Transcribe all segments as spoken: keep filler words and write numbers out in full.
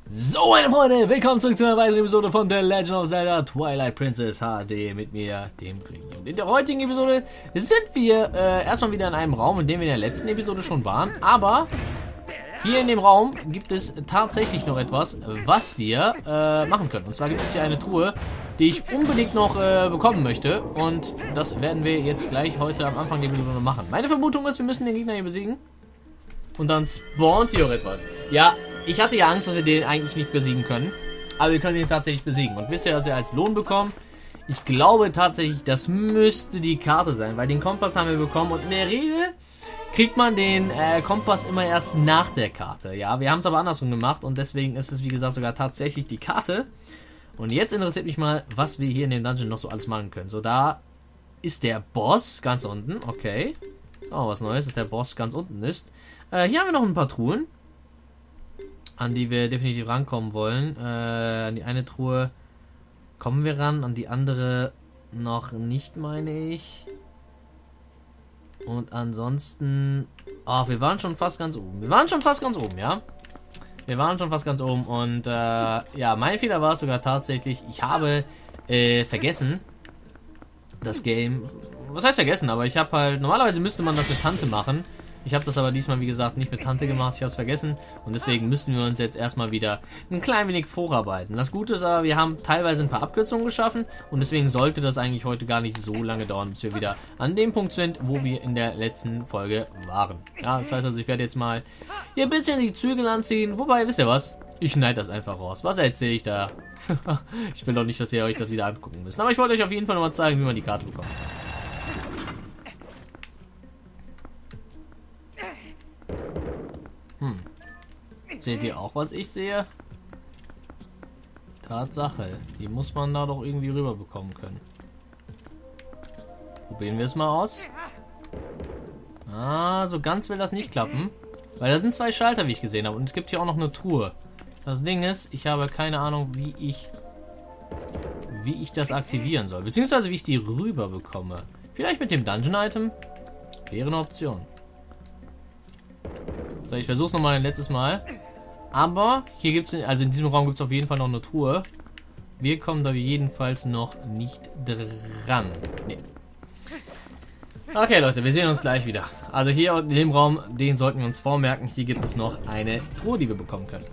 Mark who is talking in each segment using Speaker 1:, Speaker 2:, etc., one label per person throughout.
Speaker 1: So, meine Freunde, willkommen zurück zu einer weiteren Episode von The Legend of Zelda Twilight Princess H D mit mir, dem Green. In der heutigen Episode sind wir äh, erstmal wieder in einem Raum, in dem wir in der letzten Episode schon waren, aber hier in dem Raum gibt es tatsächlich noch etwas, was wir äh, machen können. Und zwar gibt es hier eine Truhe, die ich unbedingt noch äh, bekommen möchte, und das werden wir jetzt gleich heute am Anfang der Episode machen. Meine Vermutung ist, wir müssen den Gegner hier besiegen und dann spawnt hier auch etwas. Ja, ich hatte ja Angst, dass wir den eigentlich nicht besiegen können, aber wir können ihn tatsächlich besiegen. Und wisst ihr, was wir als Lohn bekommen? Ich glaube tatsächlich, das müsste die Karte sein, weil den Kompass haben wir bekommen und in der Regel kriegt man den äh, Kompass immer erst nach der Karte. Ja, wir haben es aber andersrum gemacht und deswegen ist es, wie gesagt, sogar tatsächlich die Karte. Und jetzt interessiert mich mal, was wir hier in dem Dungeon noch so alles machen können. So, da ist der Boss ganz unten. Okay, ist auch was Neues, dass der Boss ganz unten ist. Äh, hier haben wir noch ein paar Truhen, an die wir definitiv rankommen wollen. Äh, an die eine Truhe kommen wir ran, an die andere noch nicht, meine ich. Und ansonsten... Oh, wir waren schon fast ganz oben. Wir waren schon fast ganz oben, ja? Wir waren schon fast ganz oben. Und äh, ja, mein Fehler war es sogar tatsächlich. Ich habe äh, vergessen, das Game... Was heißt vergessen? Aber ich habe halt... Normalerweise müsste man das mit Tante machen. Ich habe das aber diesmal, wie gesagt, nicht mit Tante gemacht. Ich habe es vergessen. Und deswegen müssen wir uns jetzt erstmal wieder ein klein wenig vorarbeiten. Das Gute ist aber, wir haben teilweise ein paar Abkürzungen geschaffen. Und deswegen sollte das eigentlich heute gar nicht so lange dauern, bis wir wieder an dem Punkt sind, wo wir in der letzten Folge waren. Ja, das heißt also, ich werde jetzt mal hier ein bisschen die Zügel anziehen. Wobei, wisst ihr was? Ich schneide das einfach raus. Was erzähle ich da? Ich will doch nicht, dass ihr euch das wieder angucken müsst. Aber ich wollte euch auf jeden Fall nochmal zeigen, wie man die Karte bekommt. Hm. Seht ihr auch, was ich sehe? Tatsache. Die muss man da doch irgendwie rüber bekommen können. Probieren wir es mal aus. Ah, so ganz will das nicht klappen. Weil da sind zwei Schalter, wie ich gesehen habe. Und es gibt hier auch noch eine Truhe. Das Ding ist, ich habe keine Ahnung, wie ich wie ich das aktivieren soll. Beziehungsweise wie ich die rüber bekomme. Vielleicht mit dem Dungeon-Item? Wäre eine Option. So, ich versuche es nochmal ein letztes Mal. Aber hier gibt es, also in diesem Raum gibt es auf jeden Fall noch eine Truhe. Wir kommen da jedenfalls noch nicht dran. Nee. Okay, Leute, wir sehen uns gleich wieder. Also hier in dem Raum, den sollten wir uns vormerken. Hier gibt es noch eine Truhe, die wir bekommen können.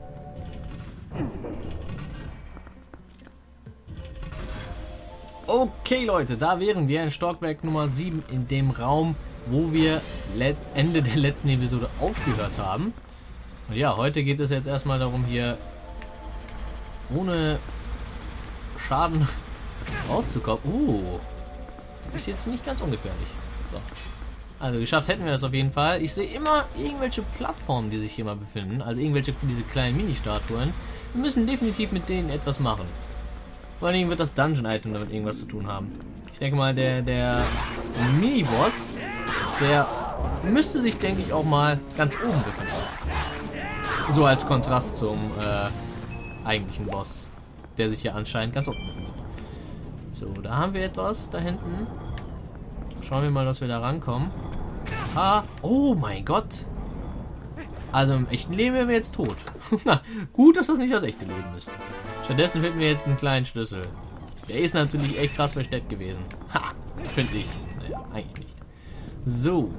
Speaker 1: Okay, Leute, da wären wir in Stockwerk Nummer sieben in dem Raum, wo wir Ende der letzten Episode aufgehört haben. Und ja, heute geht es jetzt erstmal darum, hier ohne Schaden rauszukommen. Uh, ist jetzt nicht ganz ungefährlich. So. Also geschafft hätten wir das auf jeden Fall. Ich sehe immer irgendwelche Plattformen, die sich hier mal befinden. Also irgendwelche diese kleinen Mini-Statuen. Wir müssen definitiv mit denen etwas machen. Vor allen Dingen wird das Dungeon-Item damit irgendwas zu tun haben. Ich denke mal, der, der Mini-Boss, der müsste sich, denke ich, auch mal ganz oben befinden. So als Kontrast zum äh, eigentlichen Boss, der sich ja anscheinend ganz unten befindet. So, da haben wir etwas da hinten. Schauen wir mal, dass wir da rankommen. Ah, oh mein Gott. Also im echten Leben wären wir jetzt tot. Gut, dass das nicht das echte Leben ist. Stattdessen finden wir jetzt einen kleinen Schlüssel. Der ist natürlich echt krass versteckt gewesen. Ha, finde ich. Naja, eigentlich nicht. So.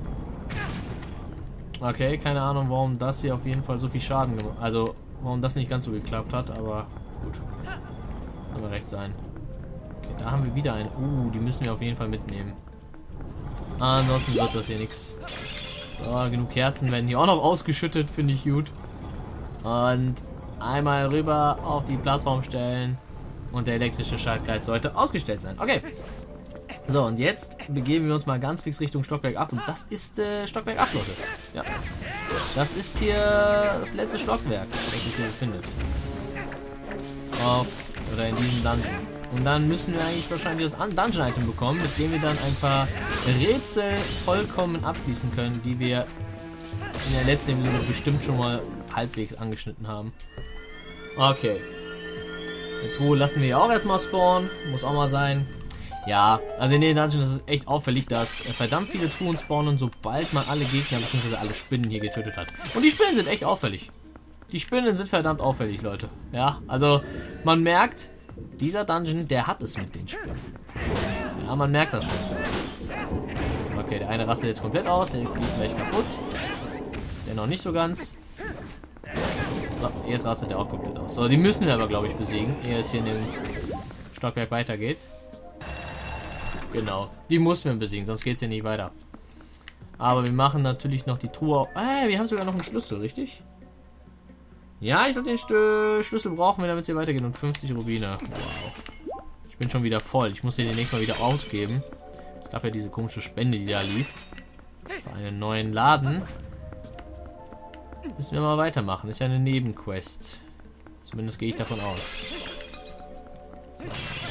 Speaker 1: Okay, keine Ahnung, warum das hier auf jeden Fall so viel Schaden gemacht hat. Also, warum das nicht ganz so geklappt hat, aber gut. Kann mir recht sein. Okay, da haben wir wieder einen. Uh, die müssen wir auf jeden Fall mitnehmen. Ansonsten wird das hier nichts. So, genug Kerzen werden hier auch noch ausgeschüttet, finde ich gut. Und einmal rüber auf die Plattform stellen. Und der elektrische Schaltkreis sollte ausgestellt sein. Okay. So, und jetzt begeben wir uns mal ganz fix Richtung Stockwerk acht. Und das ist äh, Stockwerk acht, Leute. Ja. Das ist hier das letzte Stockwerk, das sich hier befindet. Auf, oder in diesem Dungeon. Und dann müssen wir eigentlich wahrscheinlich das Dungeon-Item bekommen, mit dem wir dann ein paar Rätsel vollkommen abschließen können, die wir in der letzten Episode bestimmt schon mal halbwegs angeschnitten haben. Okay. Die Truhe lassen wir ja auch erstmal spawnen. Muss auch mal sein. Ja, also in den Dungeons ist es echt auffällig, dass verdammt viele Truhen spawnen, sobald man alle Gegner bzw. alle Spinnen hier getötet hat. Und die Spinnen sind echt auffällig. Die Spinnen sind verdammt auffällig, Leute. Ja, also man merkt, dieser Dungeon, der hat es mit den Spinnen. Ja, man merkt das schon. Okay, der eine rastet jetzt komplett aus, der geht gleich kaputt. Der noch nicht so ganz. So, jetzt rastet er auch komplett aus. So, die müssen wir aber, glaube ich, besiegen, ehe es hier in dem Stockwerk weitergeht. Genau, die müssen wir besiegen, sonst geht es hier nicht weiter. Aber wir machen natürlich noch die Truhe. Äh, wir haben sogar noch einen Schlüssel, richtig? Ja, ich glaube, den St Schlüssel brauchen wir, damit es hier weitergeht. Und fünfzig Rubine. Wow. Ich bin schon wieder voll. Ich muss den demnächst mal wieder ausgeben. Es gab ja diese komische Spende, die da lief. Für einen neuen Laden. Müssen wir mal weitermachen. Ist ja eine Nebenquest. Zumindest gehe ich davon aus. So.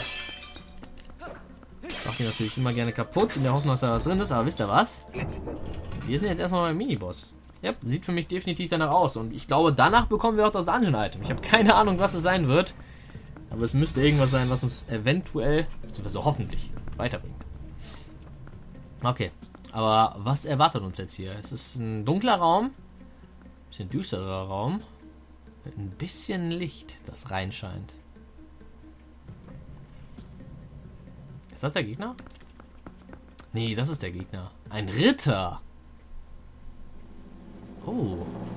Speaker 1: Ich mache die natürlich immer gerne kaputt, in der Hoffnung, dass da was drin ist. Aber wisst ihr was? Wir sind jetzt erstmal beim Miniboss. Ja, sieht für mich definitiv danach aus. Und ich glaube, danach bekommen wir auch das Dungeon-Item. Ich habe keine Ahnung, was es sein wird. Aber es müsste irgendwas sein, was uns eventuell, beziehungsweise hoffentlich, weiterbringt. Okay. Aber was erwartet uns jetzt hier? Es ist ein dunkler Raum. Ein bisschen düsterer Raum. Mit ein bisschen Licht, das reinscheint. Ist das der Gegner? Nee, das ist der Gegner. Ein Ritter. Oh.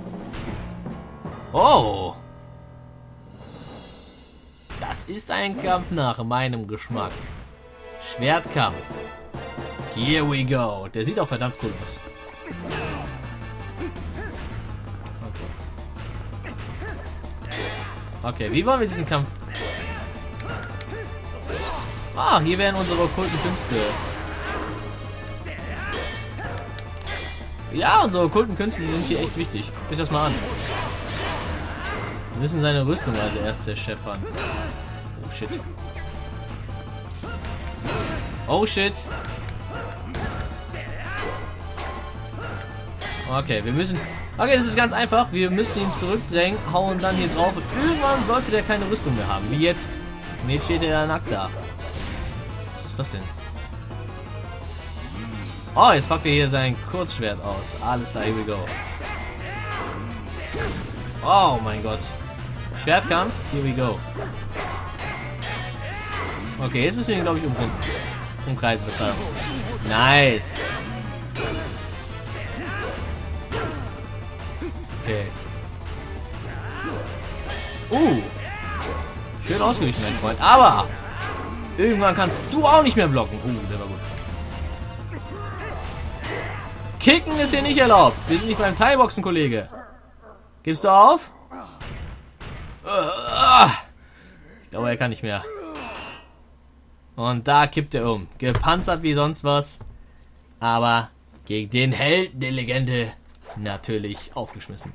Speaker 1: Oh. Das ist ein Kampf nach meinem Geschmack. Schwertkampf. Here we go. Der sieht auch verdammt cool aus. Okay. Okay, wie wollen wir diesen Kampf? Ah, hier werden unsere okkulten Künste. Ja, unsere okkulten Künste, die sind hier echt wichtig. Guckt euch das mal an. Wir müssen seine Rüstung also erst zerscheppern. Oh shit. Oh shit. Okay, wir müssen... Okay, das ist ganz einfach. Wir müssen ihn zurückdrängen, hauen dann hier drauf. Und irgendwann sollte der keine Rüstung mehr haben. Wie jetzt. Und jetzt steht er ja nackt da. Was ist das denn? Oh, jetzt packt er hier sein Kurzschwert aus. Alles klar, here we go. Oh mein Gott. Schwertkampf, here we go. Okay, jetzt müssen wir ihn, glaube ich, um, umkreisen. Verzeihung. Nice. Okay. Uh. Schön ausgewichen, mein Freund. Aber irgendwann kannst du auch nicht mehr blocken. Uh, der war gut. Kicken ist hier nicht erlaubt. Wir sind nicht beim Thai-Boxen, Kollege. Gibst du auf? Ich glaube, er kann nicht mehr. Und da kippt er um. Gepanzert wie sonst was. Aber gegen den Helden der Legende natürlich aufgeschmissen.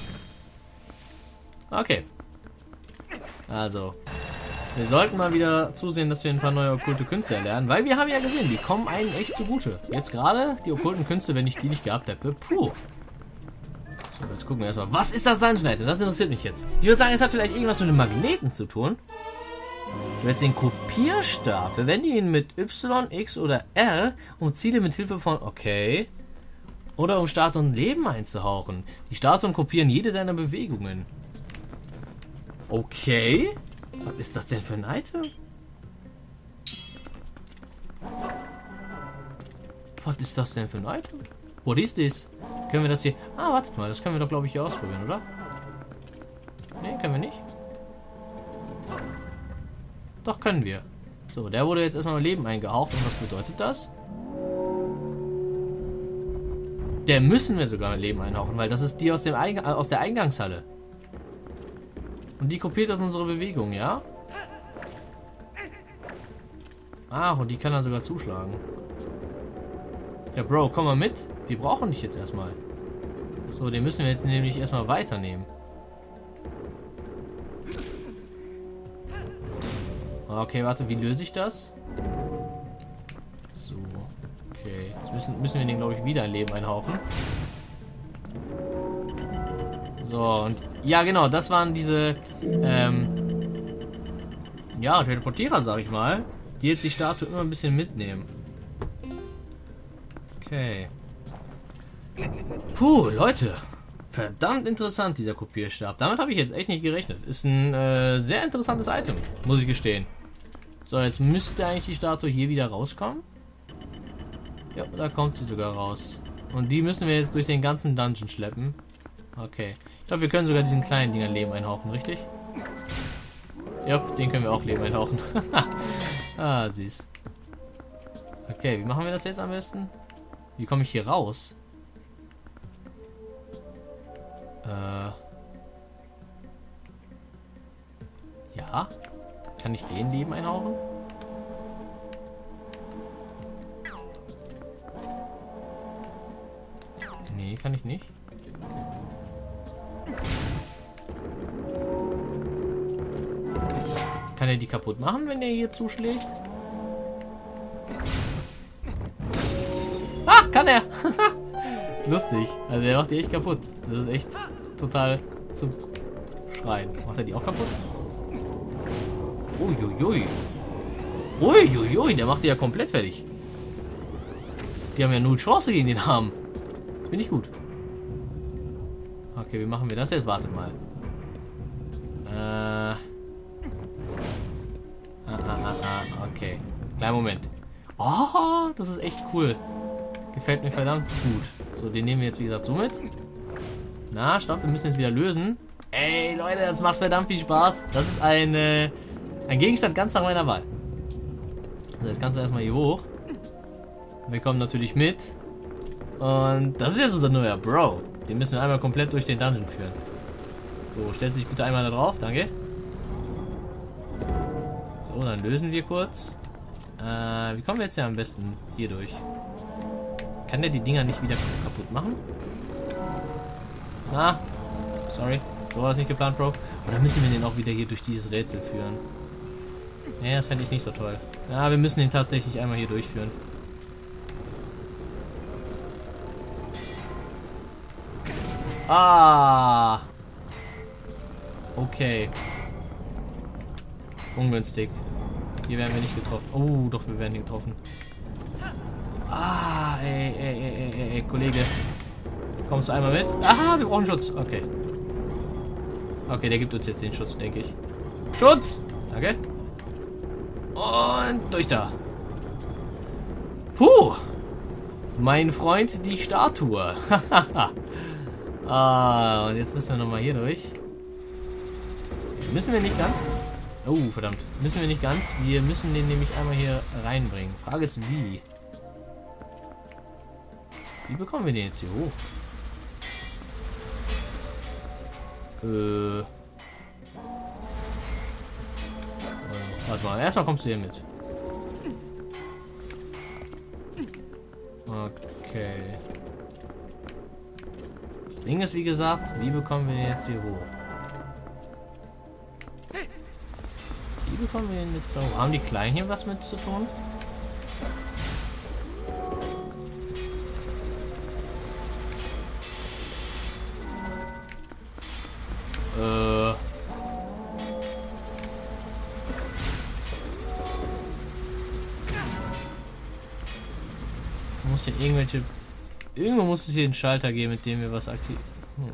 Speaker 1: Okay. Also. Wir sollten mal wieder zusehen, dass wir ein paar neue okkulte Künste erlernen, weil wir haben ja gesehen, die kommen einem echt zugute. Jetzt gerade die okkulten Künste, wenn ich die nicht gehabt hätte. Puh. So, jetzt gucken wir erstmal. Was ist das Dungeon Item? Das interessiert mich jetzt. Ich würde sagen, es hat vielleicht irgendwas mit dem Magneten zu tun. Jetzt den Kopierstab. Verwende ihn mit Y, X oder R, um Ziele mit Hilfe von... Okay. Oder um Statuen und Leben einzuhauchen. Die Statuen kopieren jede deiner Bewegungen. Okay. Was ist das denn für ein Item? Was ist das denn für ein Item? What is this? Können wir das hier... Ah, wartet mal. Das können wir doch, glaube ich, hier ausprobieren, oder? Ne, können wir nicht. Doch, können wir. So, der wurde jetzt erstmal Leben eingehaucht. Und was bedeutet das? Der müssen wir sogar mit Leben einhauchen, weil das ist die aus, dem Eingang, aus der Eingangshalle. Und die kopiert aus unserer Bewegung, ja? Ach, und die kann dann sogar zuschlagen. Ja, Bro, komm mal mit. Wir brauchen dich jetzt erstmal. So, den müssen wir jetzt nämlich erstmal weiternehmen. Okay, warte, wie löse ich das? So, okay. Jetzt müssen, müssen wir den, glaube ich, wieder ein Leben einhauchen. So, und ja, genau, das waren diese, ähm, ja, Teleportierer, sag ich mal, die jetzt die Statue immer ein bisschen mitnehmen. Okay. Puh, Leute. Verdammt interessant, dieser Kopierstab. Damit habe ich jetzt echt nicht gerechnet. Ist ein äh, sehr interessantes Item, muss ich gestehen. So, jetzt müsste eigentlich die Statue hier wieder rauskommen. Ja, da kommt sie sogar raus. Und die müssen wir jetzt durch den ganzen Dungeon schleppen. Okay. Ich glaube, wir können sogar diesen kleinen Dinger Leben einhauchen, richtig? Ja, den können wir auch Leben einhauchen. Ah, süß. Okay, wie machen wir das jetzt am besten? Wie komme ich hier raus? Äh. Ja. Kann ich den Leben einhauchen? Nee, kann ich nicht. Kann er die kaputt machen, wenn er hier zuschlägt? Ach, kann er! Lustig. Also er macht die echt kaputt. Das ist echt total zum Schreien. Macht er die auch kaputt? Uiuiui. Uiuiui, der macht die ja komplett fertig. Die haben ja null Chance gegen den Arm. Bin ich gut. Okay, wie machen wir das jetzt? Wartet mal. Äh. Ah, ah, ah, ah, okay. Kleinen Moment. Oh, das ist echt cool. Gefällt mir verdammt gut. So, den nehmen wir jetzt wie gesagt so mit. Na, stopp, wir müssen jetzt wieder lösen. Ey, Leute, das macht verdammt viel Spaß. Das ist ein, äh, ein Gegenstand ganz nach meiner Wahl. Also, das Ganze erstmal hier hoch. Wir kommen natürlich mit. Und das ist jetzt unser neuer Bro. Den müssen wir einmal komplett durch den Dungeon führen. So, stellt sich bitte einmal da drauf, danke. So, dann lösen wir kurz. Äh, wie kommen wir jetzt ja am besten hier durch? Kann der die Dinger nicht wieder kaputt machen? Ah, sorry. So war das nicht geplant, Bro. Oder müssen wir den auch wieder hier durch dieses Rätsel führen? Ja, das fände ich nicht so toll. Ja, wir müssen den tatsächlich einmal hier durchführen. Ah! Okay. Ungünstig. Hier werden wir nicht getroffen. Oh, doch, wir werden hier getroffen. Ah, ey, ey, ey, ey, ey, Kollege. Kommst du einmal mit? Aha, wir brauchen Schutz. Okay. Okay, der gibt uns jetzt den Schutz, denke ich. Schutz! Danke. Und durch da. Puh! Mein Freund, die Statue. Ah, und jetzt müssen wir nochmal hier durch. Müssen wir nicht ganz? Oh, verdammt. Müssen wir nicht ganz? Wir müssen den nämlich einmal hier reinbringen. Frage ist, wie? Wie bekommen wir den jetzt hier hoch? Äh. Warte mal, erstmal kommst du hier mit. Okay. Das Ding ist, wie gesagt, wie bekommen wir den jetzt hier hoch? Wie bekommen wir den jetzt da hoch? Haben die Kleinen hier was mit zu tun? Äh. Muss hier irgendwelche. Irgendwo muss es hier einen Schalter geben, mit dem wir was aktivieren. Hm.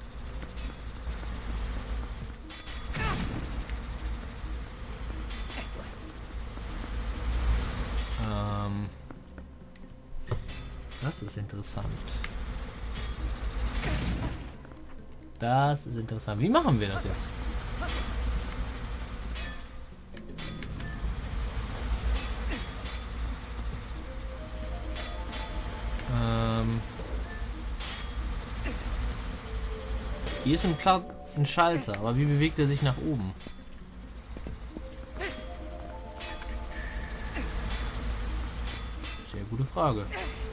Speaker 1: Ähm. Das ist interessant. Das ist interessant. Wie machen wir das jetzt? Ähm. Hier ist ein, Pla ein Schalter, aber wie bewegt er sich nach oben? Sehr gute Frage.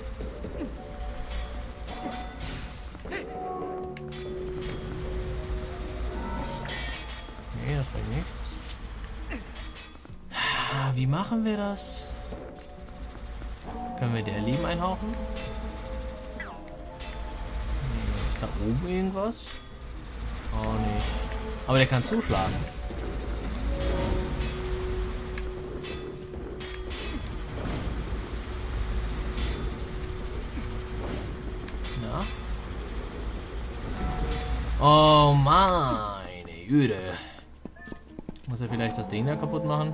Speaker 1: Nee, das war nichts. Wie machen wir das? Können wir der Leben einhauchen? Ist da oben irgendwas? Oh nicht. Aber der kann zuschlagen. Ja. Oh meine Güte. Muss er vielleicht das Ding da kaputt machen?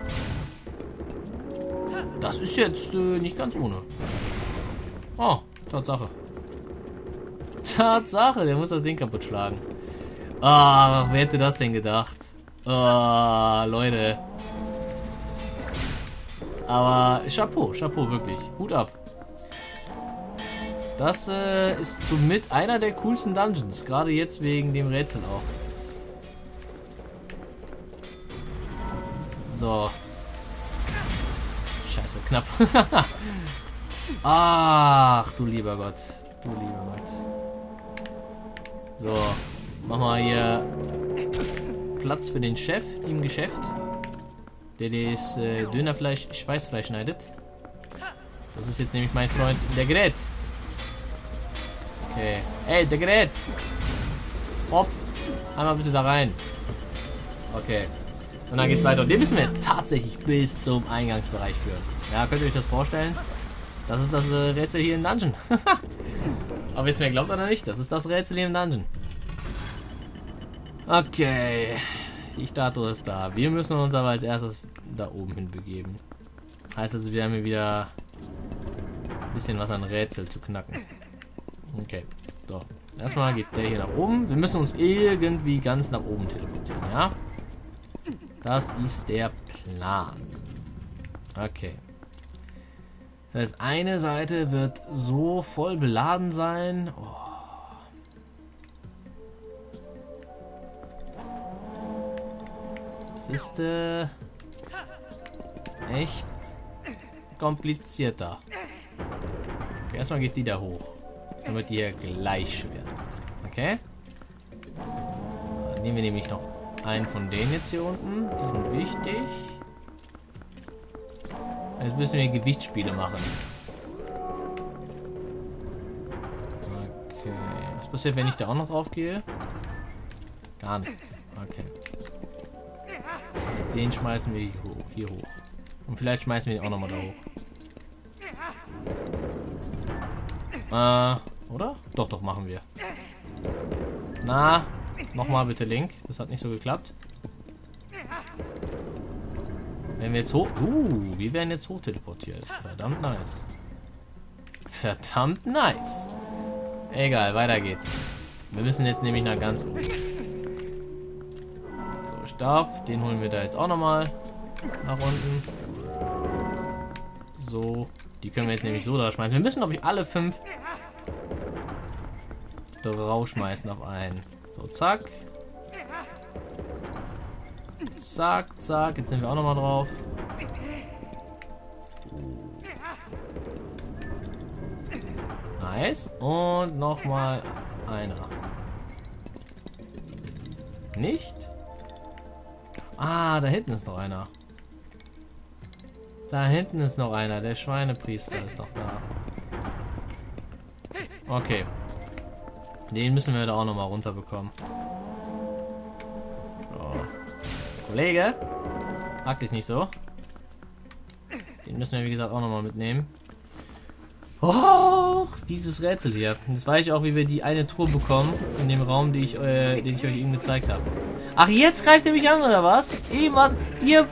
Speaker 1: Das ist jetzt äh, nicht ganz ohne. Oh, Tatsache. Tatsache, der muss das Ding kaputt schlagen. Ah, wer hätte das denn gedacht? Ah, Leute. Aber Chapeau, Chapeau, wirklich. Hut ab. Das äh, ist somit einer der coolsten Dungeons. Gerade jetzt wegen dem Rätsel auch. So. Scheiße, knapp. Ach, du lieber Gott. Du lieber Gott. So. Mach mal hier Platz für den Chef im Geschäft. Der das äh, Dönerfleisch schweißfrei schneidet. Das ist jetzt nämlich mein Freund, der Gerät. Okay. Ey, der Gerät! Hopp! Einmal bitte da rein. Okay. Und dann geht's weiter. Und den müssen wir jetzt tatsächlich bis zum Eingangsbereich führen. Ja, könnt ihr euch das vorstellen? Das ist das äh, Rätsel hier im Dungeon. Aber wisst ihr, wer glaubt oder nicht? Das ist das Rätsel hier im Dungeon. Okay. Die Statue ist da. Wir müssen uns aber als erstes da oben hin begeben. Heißt also, wir haben hier wieder ein bisschen was an Rätsel zu knacken. Okay. So. Erstmal geht der hier nach oben. Wir müssen uns irgendwie ganz nach oben teleportieren, ja? Das ist der Plan. Okay. Das heißt, eine Seite wird so voll beladen sein. Oh. Das ist äh, echt komplizierter. Okay, erstmal geht die da hoch. Damit die hier gleich werden. Okay? Dann nehmen wir nämlich noch einen von denen jetzt hier unten. Die sind wichtig. Jetzt müssen wir Gewichtsspiele machen. Okay. Was passiert, wenn ich da auch noch drauf gehe? Gar nichts. Okay. Den schmeißen wir hier hoch. Hier hoch. Und vielleicht schmeißen wir ihn auch nochmal da hoch. Äh, oder? Doch, doch, machen wir. Na, nochmal bitte Link. Das hat nicht so geklappt. Wenn wir jetzt hoch... Uh, wir werden jetzt hoch teleportiert. Verdammt nice. Verdammt nice. Egal, weiter geht's. Wir müssen jetzt nämlich nach ganz oben. So, Stab. Den holen wir da jetzt auch nochmal nach unten. So. Die können wir jetzt nämlich so da schmeißen. Wir müssen, glaube ich, alle fünf draufschmeißen auf einen. So, zack. Zack, zack. Jetzt sind wir auch nochmal drauf. Nice. Und nochmal einer. Nicht? Ah, da hinten ist noch einer. Da hinten ist noch einer. Der Schweinepriester ist noch da. Okay. Den müssen wir da auch nochmal runterbekommen. So. Kollege, pack dich nicht so. Den müssen wir, wie gesagt, auch nochmal mitnehmen. Oh, dieses Rätsel hier. Jetzt weiß ich auch, wie wir die eine Truhe bekommen in dem Raum, die ich, äh, den ich euch eben gezeigt habe. Ach, jetzt greift ihr mich an, oder was? Eben hat ihr...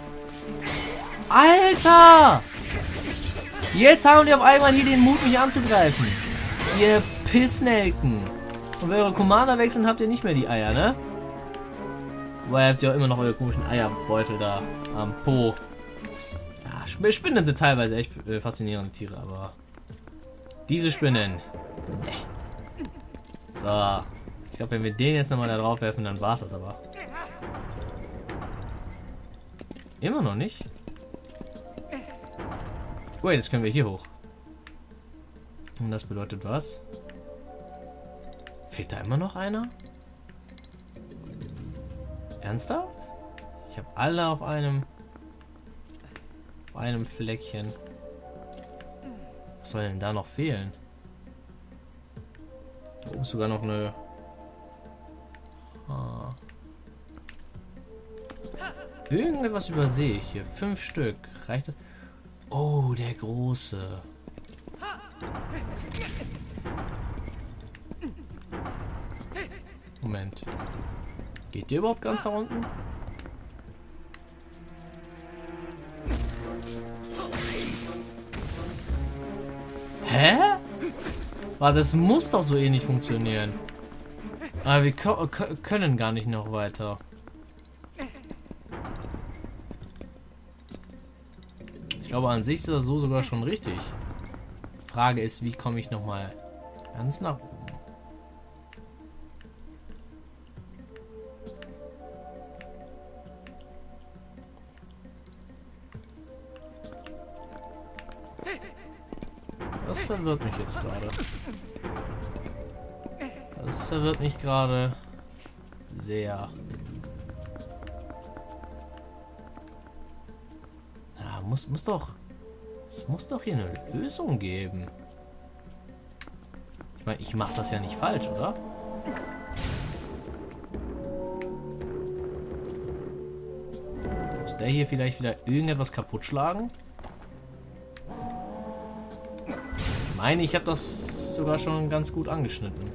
Speaker 1: Alter! Jetzt haben die auf einmal hier den Mut, mich anzugreifen. Ihr Pissnelken. Und wenn eure Commander wechseln, habt ihr nicht mehr die Eier, ne? Weil ihr habt ja immer noch eure komischen Eierbeutel da am Po. Ja, Spinnen sind teilweise echt äh, faszinierende Tiere, aber diese Spinnen. Nee. So. Ich glaube, wenn wir den jetzt nochmal da drauf werfen, dann war es das aber. Immer noch nicht. Oh, jetzt können wir hier hoch. Und das bedeutet was? Fehlt da immer noch einer? Ernsthaft? Ich habe alle auf einem auf einem Fleckchen. Was soll denn da noch fehlen? Da oben ist sogar noch eine... Ah. Irgendetwas übersehe ich hier. Fünf Stück. Reicht das? Oh, der große. Moment. Geht ihr überhaupt ganz nach unten? Hä? Warte, das muss doch so ähnlich funktionieren. Aber wir ko können gar nicht noch weiter. Ich glaube, an sich ist das so sogar schon richtig. Frage ist, wie komme ich noch mal ganz nach oben? Das verwirrt mich jetzt gerade. Das verwirrt mich gerade sehr. Ja, muss, muss doch. Es muss doch hier eine Lösung geben. Ich meine, ich mache das ja nicht falsch, oder? Muss der hier vielleicht wieder irgendetwas kaputt schlagen? Ich meine, ich habe das sogar schon ganz gut angeschnitten.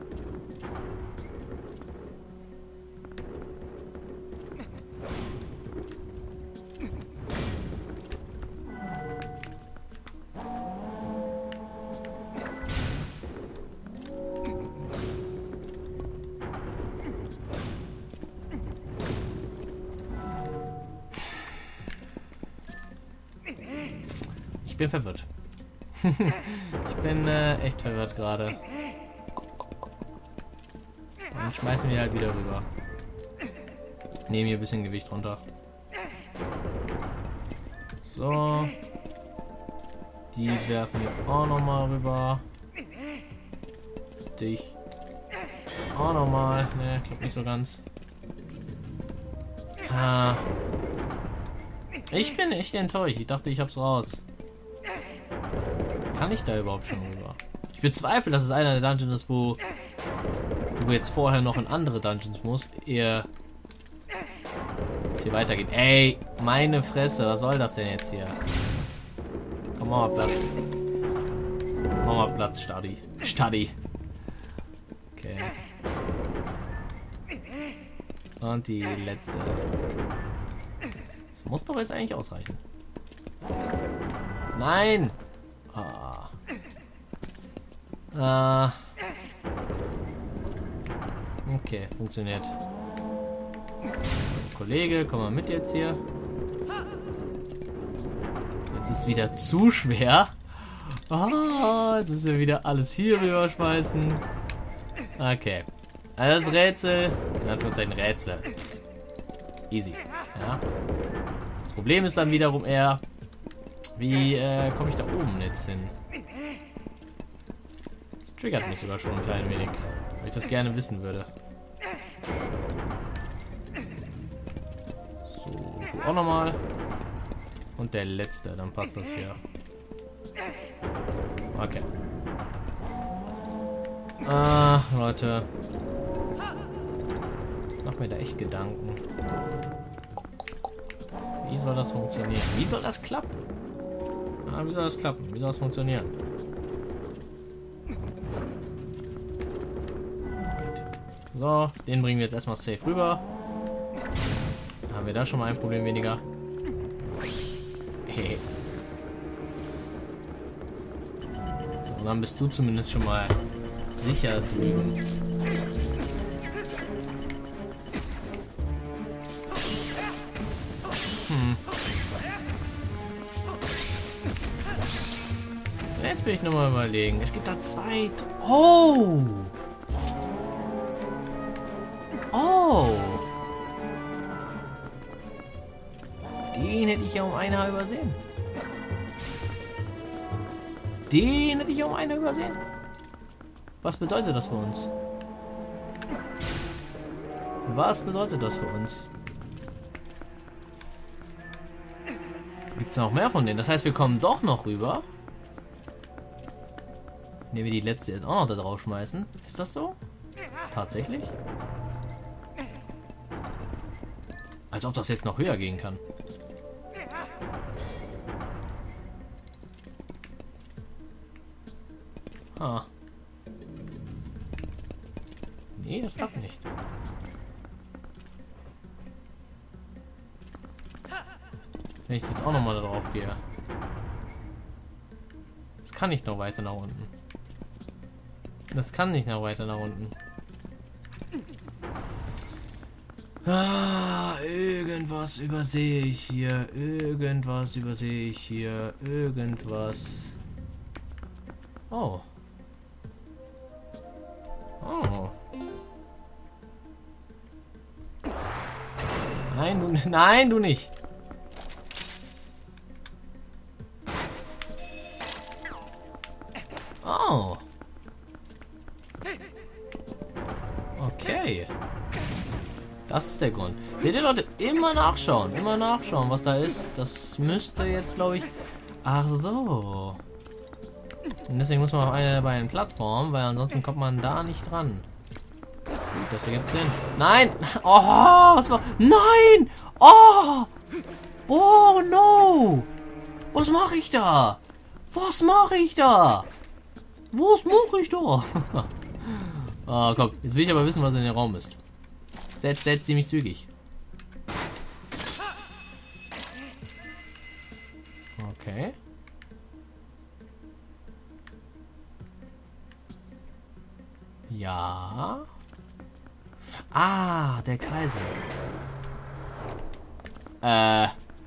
Speaker 1: Ich bin verwirrt. Ich bin äh, echt verwirrt gerade. Und schmeißen wir halt wieder rüber. Nehmen hier ein bisschen Gewicht runter. So. Die werfen wir auch nochmal rüber. Dich. Auch nochmal. Ne, klappt nicht so ganz. Ah. Ich bin echt enttäuscht. Ich dachte, ich hab's raus. Kann ich da überhaupt schon rüber? Ich bezweifle, dass es einer der Dungeons ist, wo du jetzt vorher noch in andere Dungeons musst, ehe es hier weitergeht. Ey, meine Fresse, was soll das denn jetzt hier? Komm, mach mal Platz. Mach mal Platz, Stadi. Stadi. Okay. Und die letzte. Das muss doch jetzt eigentlich ausreichen. Nein! Ah. Ah. Okay, funktioniert. Kollege, komm mal mit jetzt hier. Jetzt ist es wieder zu schwer. Ah, jetzt müssen wir wieder alles hier rüber schmeißen. Okay. Also das Rätsel. In Anführungszeichen Rätsel. Easy. Ja. Das Problem ist dann wiederum eher, wie äh, komme ich da oben jetzt hin? Das triggert mich sogar schon ein klein wenig, weil ich das gerne wissen würde. So, du auch nochmal. Und der letzte, dann passt das hier. Okay. Ah, Leute. Ich mach mir da echt Gedanken. Wie soll das funktionieren? Wie soll das klappen? Ah, wie soll das klappen? Wie soll das funktionieren? So, den bringen wir jetzt erstmal safe rüber. Dann haben wir da schon mal ein Problem weniger. Hey. So, und dann bist du zumindest schon mal sicher drüben. Hm. Jetzt bin ich nochmal überlegen. Es gibt da zwei... Oh! Oh! Den hätte ich ja um eine übersehen. Den hätte ich ja um eine übersehen. Was bedeutet das für uns? Was bedeutet das für uns? Gibt es noch mehr von denen? Das heißt, wir kommen doch noch rüber. Indem wir die letzte jetzt auch noch da drauf schmeißen. Ist das so? Tatsächlich? Als ob das jetzt noch höher gehen kann. Ah. Nee, das klappt nicht. Wenn ich jetzt auch nochmal da drauf gehe. Das kann nicht noch weiter nach unten. Das kann nicht noch weiter nach unten. Ah, irgendwas übersehe ich hier. Irgendwas übersehe ich hier. Irgendwas. Oh. Oh. Nein, du, nein, du nicht. Oh. Okay. Das ist der Grund. Seht ihr, Leute, immer nachschauen. Immer nachschauen, was da ist. Das müsste jetzt, glaube ich... Ach so. Und deswegen muss man auf eine der beiden Plattformen, weil ansonsten kommt man da nicht dran. Gut, das ergibt Sinn. Nein! Oh, was war... Nein! Oh! Oh, no! Was mache ich da? Was mache ich da? Was mache ich da? Oh, komm. Jetzt will ich aber wissen, was in dem Raum ist. Setz, setz ziemlich zügig. Okay. Ja. Ah, der Kreisel. Äh.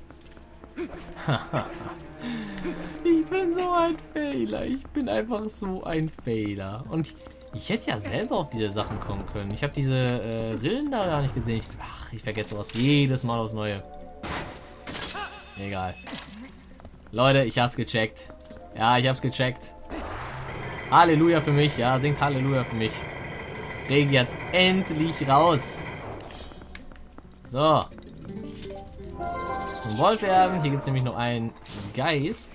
Speaker 1: Ich bin so ein Fehler. Ich bin einfach so ein Fehler. Und ich hätte ja selber auf diese Sachen kommen können. Ich habe diese äh, Rillen da gar nicht gesehen. Ich, ach, ich vergesse sowas jedes Mal aufs Neue. Egal. Leute, ich hab's gecheckt. Ja, ich hab's gecheckt. Halleluja für mich. Ja, singt Halleluja für mich. Reg jetzt endlich raus. So. Zum Wolf werden. Hier gibt es nämlich noch einen Geist.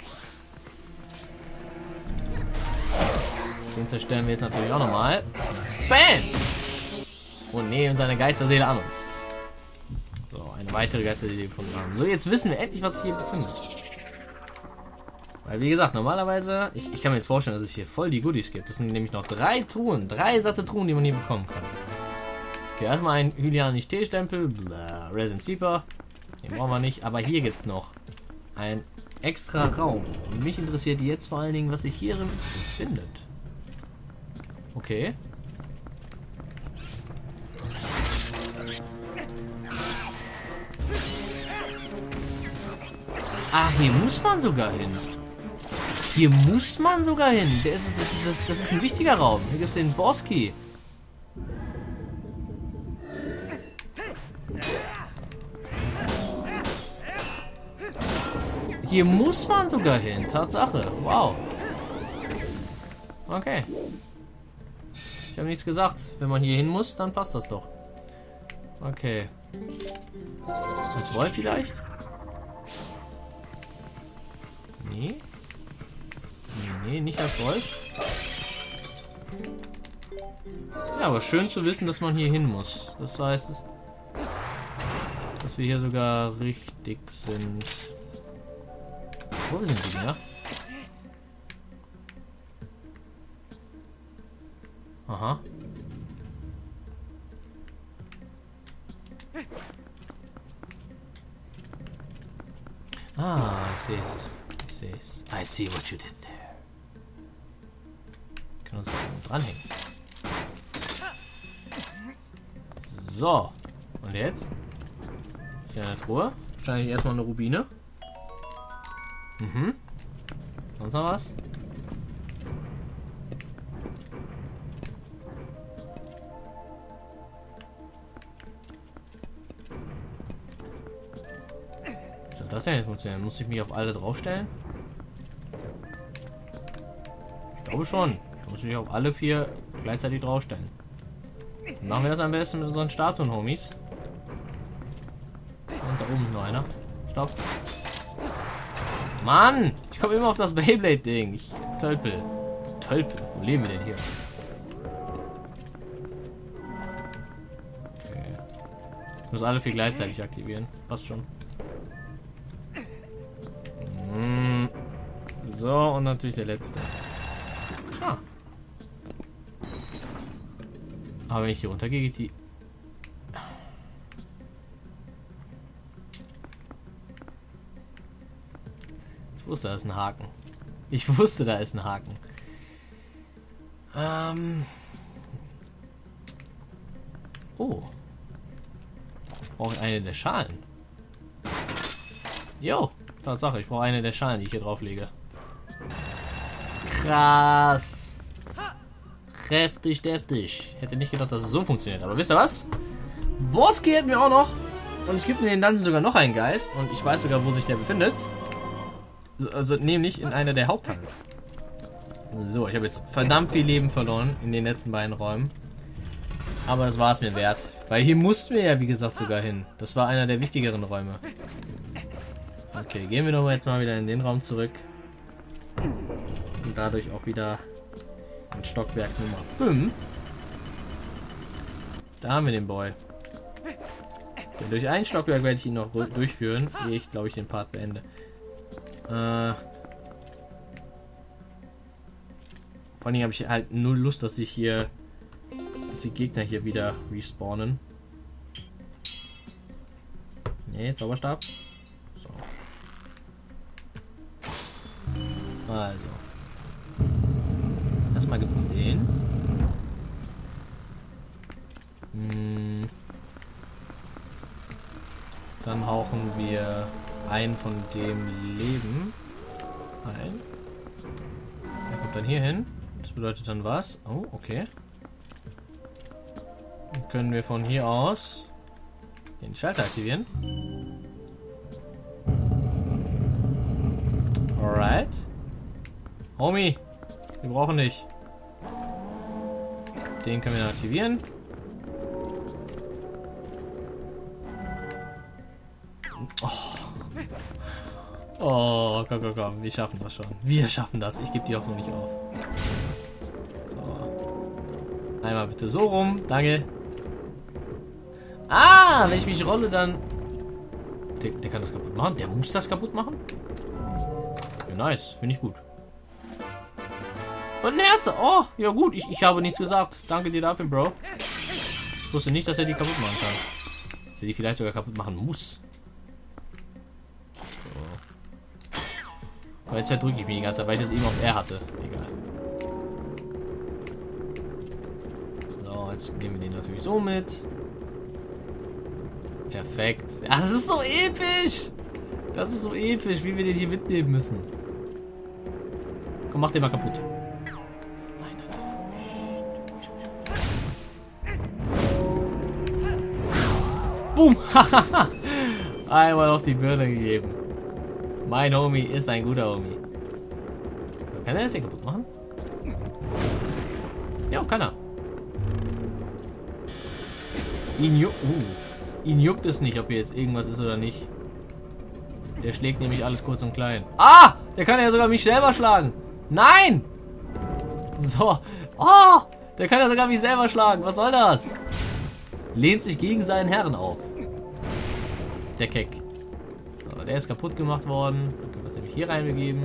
Speaker 1: Den zerstören wir jetzt natürlich auch nochmal. Bam! Und nehmen seine Geisterseele an uns. So, eine weitere Geisterseele gefunden haben. So, jetzt wissen wir endlich, was sich hier befindet. Weil, wie gesagt, normalerweise, ich, ich kann mir jetzt vorstellen, dass es hier voll die Goodies gibt. Das sind nämlich noch drei Truhen, drei satte Truhen, die man hier bekommen kann. Okay, erstmal ein Hylianisch T-Stempel, Resin Sleeper. Den brauchen wir nicht, aber hier gibt es noch ein extra Raum. Und mich interessiert jetzt vor allen Dingen, was sich hierin befindet. Okay. Ah, hier muss man sogar hin. Hier muss man sogar hin. Der ist, das, das, das ist ein wichtiger Raum. Hier gibt es den Boss Key. Hier muss man sogar hin. Tatsache. Wow. Okay. Ich habe nichts gesagt. Wenn man hier hin muss, dann passt das doch. Okay. Als Wolf vielleicht? Nee. Nee, nee, nicht als Wolf. Ja, aber schön zu wissen, dass man hier hin muss. Das heißt, dass wir hier sogar richtig sind. Wo sind die, ja? Aha. Ah, ich sehe es. Ich sehe es. I see what you did there. Wir können uns da dranhängen. So. Und jetzt? Hier eine Truhe. Wahrscheinlich erstmal eine Rubine. Mhm. Sonst noch was? So, das ja jetzt funktionieren. Muss ich mich auf alle draufstellen? Ich glaube schon. Ich muss mich auf alle vier gleichzeitig draufstellen. Dann machen wir das am besten mit unseren Statuen, Homies. Und da oben ist noch einer. Stopp. Mann! Ich komme immer auf das Beyblade-Ding. Ich tölpel. Tölpel. Wo leben wir denn hier? Okay. Ich muss alle vier gleichzeitig aktivieren. Passt schon. Mm. So, und natürlich der letzte. Ah. Aber wenn ich hier runtergehe, geht die... wusste, da ist ein Haken. Ich wusste, da ist ein Haken. Ähm. Oh. Ich brauche eine der Schalen. Jo, Tatsache, ich brauche eine der Schalen, die ich hier drauf lege. Krass. Kräftig, deftig. Hätte nicht gedacht, dass es so funktioniert. Aber wisst ihr was? Boski hätten wir auch noch. Und es gibt in den Dungeons sogar noch einen Geist. Und ich weiß sogar, wo sich der befindet. Also nämlich in einer der Hauptteile. So, ich habe jetzt verdammt viel Leben verloren in den letzten beiden Räumen. Aber das war es mir wert. Weil hier mussten wir ja, wie gesagt, sogar hin. Das war einer der wichtigeren Räume. Okay, gehen wir doch jetzt mal wieder in den Raum zurück. Und dadurch auch wieder in Stockwerk Nummer fünf. Da haben wir den Boy. Ja, durch ein Stockwerk werde ich ihn noch durchführen, ehe ich, glaube ich, den Part beende. Äh... Vor allem habe ich halt null Lust, dass ich hier, dass die Gegner hier wieder respawnen. Ne, Zauberstab. So. Also. Erstmal gibt es den. Hm. Dann hauchen wir einen von dem Leben ein. Der kommt dann hier hin. Das bedeutet dann was? Oh, okay. Dann können wir von hier aus den Schalter aktivieren. Alright. Homie, wir brauchen dich. Den können wir aktivieren. Oh. Oh, komm, komm, komm. Wir schaffen das schon. Wir schaffen das. Ich gebe die Hoffnung nicht auf. So. Einmal bitte so rum. Danke. Ah, wenn ich mich rolle, dann... Der, der kann das kaputt machen. Der muss das kaputt machen? Ja, nice. Finde ich gut. Und ein Herz. Oh, ja gut. Ich, ich habe nichts gesagt. Danke dir dafür, Bro. Ich wusste nicht, dass er die kaputt machen kann. Dass er die vielleicht sogar kaputt machen muss. Aber jetzt verdrücke ich mich die ganze Zeit, weil ich das eben auf R hatte. Egal. So, jetzt nehmen wir den natürlich so mit. Perfekt. Ja, das ist so episch. Das ist so episch, wie wir den hier mitnehmen müssen. Komm, mach den mal kaputt. Boom. Einmal auf die Birne gegeben. Mein Homie ist ein guter Homie. Kann er das hier kaputt machen? Ja, kann er. Ihn, ju uh. Ihn juckt es nicht, ob hier jetzt irgendwas ist oder nicht. Der schlägt nämlich alles kurz und klein. Ah! Der kann ja sogar mich selber schlagen. Nein! So. Oh! Der kann ja sogar mich selber schlagen. Was soll das? Lehnt sich gegen seinen Herrn auf. Der Keck. Der ist kaputt gemacht worden. Dann können wir es nämlich hier reinbegeben.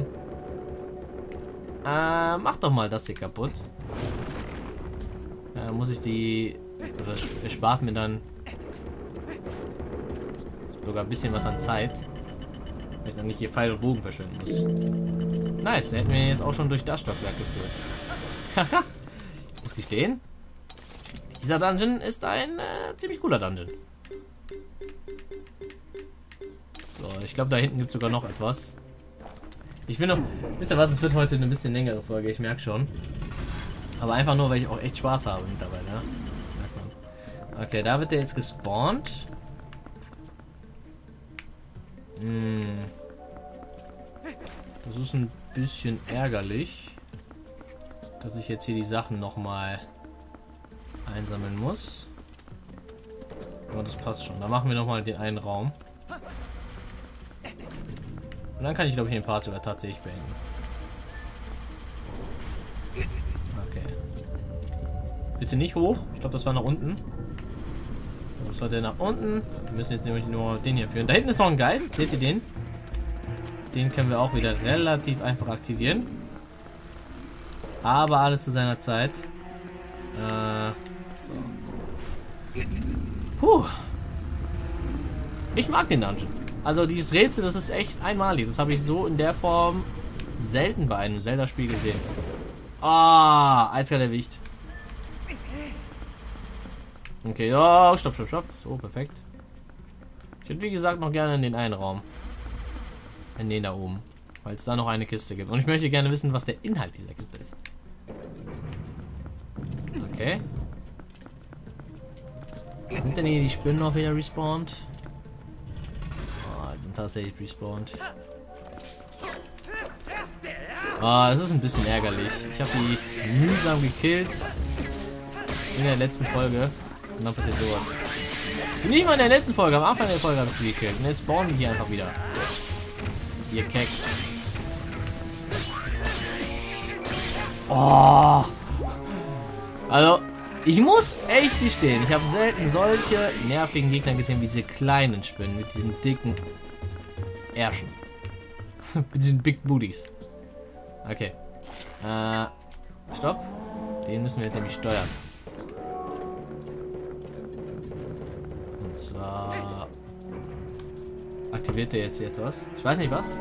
Speaker 1: Äh, mach doch mal das hier kaputt. Dann äh, muss ich die... Oder es spart mir dann sogar ein bisschen was an Zeit. Wenn ich dann nicht hier Pfeil und Bogen verschwenden muss. Nice, der hätten wir jetzt auch schon durch das Stockwerk geführt. Haha. Ich muss gestehen. Dieser Dungeon ist ein äh, ziemlich cooler Dungeon. So, ich glaube, da hinten gibt es sogar noch etwas. Ich will noch... Wisst ihr was? Es wird heute eine bisschen längere Folge, ich merke schon. Aber einfach nur, weil ich auch echt Spaß habe mit dabei, ne? Das merkt man. Okay, da wird der jetzt gespawnt. Hm. Das ist ein bisschen ärgerlich, dass ich jetzt hier die Sachen nochmal einsammeln muss. Aber das passt schon. Da machen wir nochmal den einen Raum. Und dann kann ich, glaube ich, den Part sogar tatsächlich beenden. Okay. Bitte nicht hoch. Ich glaube, das war nach unten. Das war der nach unten. Wir müssen jetzt nämlich nur den hier führen. Da hinten ist noch ein Geist. Seht ihr den? Den können wir auch wieder relativ einfach aktivieren. Aber alles zu seiner Zeit. Äh, so. Puh. Ich mag den Dungeon. Also dieses Rätsel, das ist echt einmalig. Das habe ich so in der Form selten bei einem Zelda-Spiel gesehen. Ah, eiskalt erwischt. Okay, oh, stopp, stopp, stopp. So, perfekt. Ich hätte wie gesagt noch gerne in den einen Raum. In den da oben. Weil es da noch eine Kiste gibt. Und ich möchte gerne wissen, was der Inhalt dieser Kiste ist. Okay. Sind denn hier die Spinnen auch wieder respawned? Oh, die sind tatsächlich respawned. Ah, oh, das ist ein bisschen ärgerlich. Ich habe die mühsam gekillt. In der letzten Folge. Und dann passiert sowas. Nicht mal in der letzten Folge, am Anfang der Folge habe ich die gekillt. Und jetzt spawnen die hier einfach wieder. Ihr Keks. Oh. Also, ich muss echt gestehen, ich habe selten solche nervigen Gegner gesehen wie diese kleinen Spinnen mit diesen dicken Ärschen. Mit diesen Big Booties. Okay. Äh, stopp. Den müssen wir jetzt nämlich steuern. Und zwar aktiviert er jetzt etwas. Ich weiß nicht was.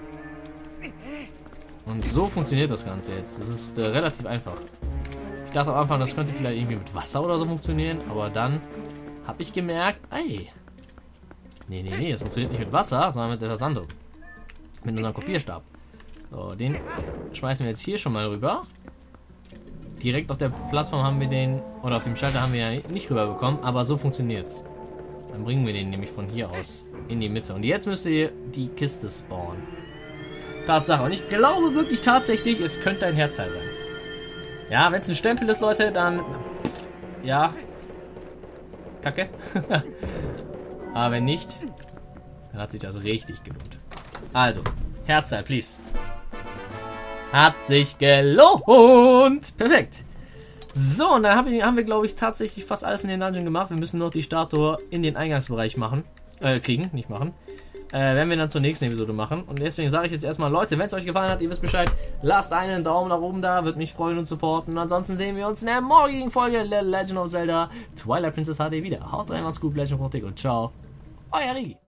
Speaker 1: Und so funktioniert das Ganze jetzt. Das ist äh, relativ einfach. Ich dachte am Anfang, das könnte vielleicht irgendwie mit Wasser oder so funktionieren, aber dann habe ich gemerkt, ey, nee, nee, nee, das funktioniert nicht mit Wasser, sondern mit der Tassando. Mit unserem Kopierstab. So, den schmeißen wir jetzt hier schon mal rüber. Direkt auf der Plattform haben wir den, oder auf dem Schalter haben wir ja nicht rüber bekommen, aber so funktioniert's. Dann bringen wir den nämlich von hier aus in die Mitte. Und jetzt müsst ihr die Kiste spawnen. Tatsache. Und ich glaube wirklich tatsächlich, es könnte ein Herzteil sein. Ja, wenn es ein Stempel ist, Leute, dann... Ja. Kacke. Aber wenn nicht, dann hat sich das richtig gelohnt. Also, Herzteil, please. Hat sich gelohnt. Perfekt. So, und dann haben wir, haben wir glaube ich, tatsächlich fast alles in den Dungeon gemacht. Wir müssen noch die Statue in den Eingangsbereich machen. Äh, kriegen, nicht machen. Äh, werden wir dann zur nächsten Episode machen. Und deswegen sage ich jetzt erstmal, Leute, wenn es euch gefallen hat, ihr wisst Bescheid, lasst einen Daumen nach oben da, würde mich freuen und supporten. Und ansonsten sehen wir uns in der morgigen Folge Legend of Zelda Twilight Princess H D wieder. Haut rein, macht's gut, bleibt und ciao. Euer Rigi.